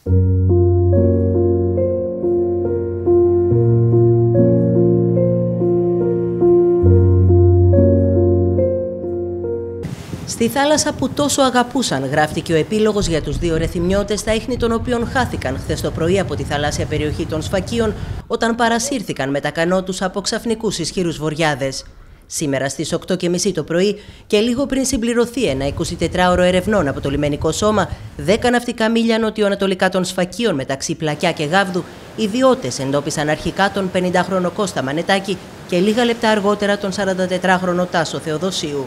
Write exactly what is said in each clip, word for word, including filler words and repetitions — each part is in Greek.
Στη θάλασσα που τόσο αγαπούσαν, γράφτηκε ο επίλογος για τους δύο ρεθυμιώτες, τα ίχνη των οποίων χάθηκαν χθες το πρωί από τη θαλάσσια περιοχή των Σφακίων, όταν παρασύρθηκαν με τα κανό τους από ξαφνικούς ισχυρούς βοριάδες. Σήμερα στις οκτώ και μισή το πρωί και λίγο πριν συμπληρωθεί ένα εικοσιτετράωρο ερευνών από το λιμενικό σώμα, δέκα ναυτικά μίλια νοτιοανατολικά των Σφακίων μεταξύ Πλακιά και Γάβδου, οι ιδιώτες εντόπισαν αρχικά τον πενηντάχρονο Κώστα Μανετάκη και λίγα λεπτά αργότερα τον σαραντατετράχρονο Τάσο Θεοδοσίου.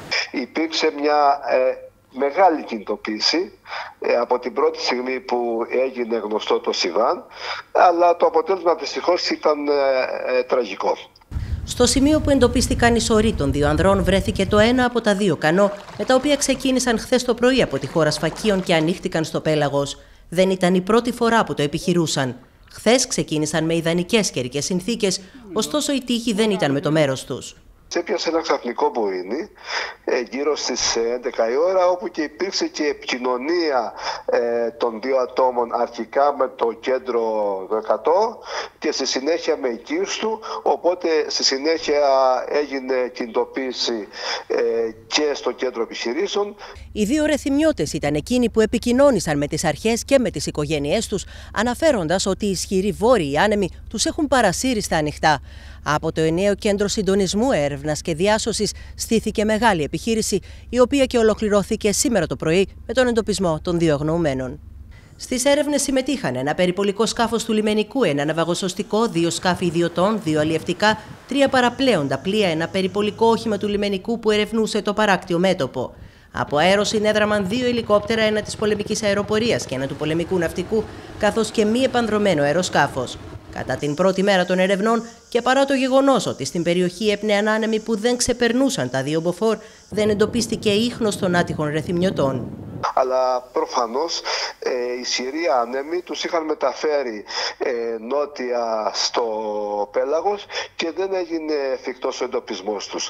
Υπήρξε μια ε, μεγάλη κινητοποίηση ε, από την πρώτη στιγμή που έγινε γνωστό το Σιβάν, αλλά το αποτέλεσμα δυστυχώς ήταν ε, ε, τραγικό. Στο σημείο που εντοπίστηκαν οι σωροί των δύο ανδρών βρέθηκε το ένα από τα δύο κανό, με τα οποία ξεκίνησαν χθες το πρωί από τη χώρα Σφακίων και ανοίχτηκαν στο πέλαγος. Δεν ήταν η πρώτη φορά που το επιχειρούσαν. Χθες ξεκίνησαν με ιδανικές καιρικές συνθήκες, ωστόσο οι τείχοι δεν ήταν με το μέρος τους. Έπιασε ένα ξαφνικό μπουίνι ε, γύρω στις έντεκα η ώρα, όπου και υπήρξε και επικοινωνία ε, των δύο ατόμων, αρχικά με το κέντρο εκατό και στη συνέχεια με οικείς του, οπότε στη συνέχεια έγινε κινητοποίηση ε, και στο κέντρο επιχειρήσεων. Οι δύο ρεθυμιώτες ήταν εκείνοι που επικοινώνησαν με τις αρχές και με τις οικογένειές τους, αναφέροντας ότι οι ισχυροί βόρειοι άνεμοι τους έχουν παρασύρει στα ανοιχτά. Από το ενιαίο κέντρο συντονισμού, έρευνας και διάσωσης στήθηκε μεγάλη επιχείρηση, η οποία και ολοκληρώθηκε σήμερα το πρωί με τον εντοπισμό των δύο αγνοωμένων. Στις έρευνες συμμετείχαν ένα περιπολικό σκάφος του λιμενικού, ένα ναυαγοσωστικό, δύο σκάφη ιδιωτών, δύο αλλιευτικά, τρία παραπλέοντα πλοία, ένα περιπολικό όχημα του λιμενικού που ερευνούσε το παράκτιο μέτωπο. Από αέρο συνέδραμαν δύο ελικόπτερα, ένα της πολεμικής αεροπορίας και ένα του πολεμικού ναυτικού, καθώς και μη επανδρωμένο αεροσκάφος. Κατά την πρώτη μέρα των ερευνών και παρά το γεγονός ότι στην περιοχή έπνεαν άνεμοι που δεν ξεπερνούσαν τα δύο μποφόρ, δεν εντοπίστηκε ίχνος των άτυχων ρεθυμιωτών. Αλλά προφανώς ε, οι ισχυροί άνεμοι τους είχαν μεταφέρει ε, νότια στο πέλαγος και δεν έγινε εφικτός ο εντοπισμός τους.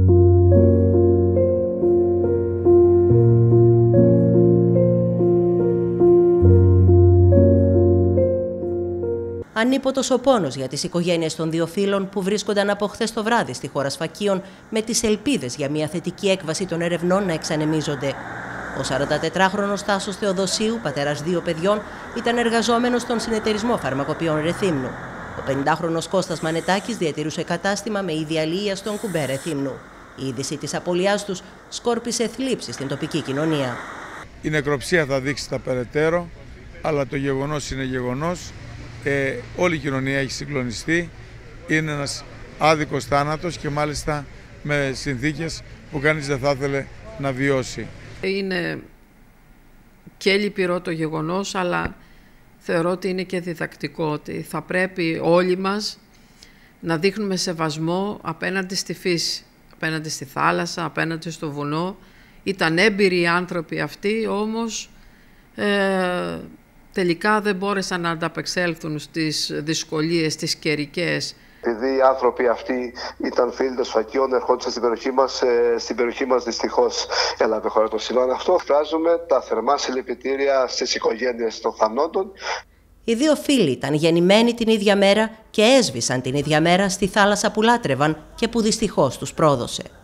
Ανίποτος ο πόνος για τις οικογένειες των δύο φίλων που βρίσκονταν από χθες το βράδυ στη χώρα Σφακίων, με τις ελπίδες για μια θετική έκβαση των ερευνών να εξανεμίζονται. Ο σαραντατετράχρονος Τάσος Θεοδοσίου, πατέρας δύο παιδιών, ήταν εργαζόμενος στον συνεταιρισμό φαρμακοποιών Ρεθύμνου. Ο πενηντάχρονος Κώστας Μανετάκης διατηρούσε κατάστημα με ίδια αλληλεία στον κουμπέ Ρεθύμνου. Η είδηση της απώλειάς τους σκόρπισε θλίψη στην τοπική κοινωνία. Η νεκροψία θα δείξει τα περαιτέρω, αλλά το γεγονός είναι γεγονός. Ε, όλη η κοινωνία έχει συγκλονιστεί. Είναι ένας άδικος θάνατος και μάλιστα με συνθήκες που κανείς δεν θα ήθελε να βιώσει. Είναι και λυπηρό το γεγονός, αλλά θεωρώ ότι είναι και διδακτικό, ότι θα πρέπει όλοι μας να δείχνουμε σεβασμό απέναντι στη φύση, απέναντι στη θάλασσα, απέναντι στο βουνό. Ήταν έμπειροι οι άνθρωποι αυτοί, όμως ε, τελικά δεν μπόρεσαν να ανταπεξέλθουν στις δυσκολίες, τις καιρικές. Επειδή οι άνθρωποι αυτοί ήταν φίλοι των Σφακίων, ερχόντουσαν στην περιοχή μας, στην περιοχή μας δυστυχώς έλαβε χώρα το συμβάν αυτό. Φράζουμε τα θερμά συλληπιτήρια στις οικογένειες των θανόντων. Οι δύο φίλοι ήταν γεννημένοι την ίδια μέρα και έσβησαν την ίδια μέρα στη θάλασσα που λάτρευαν και που δυστυχώς τους πρόδωσε.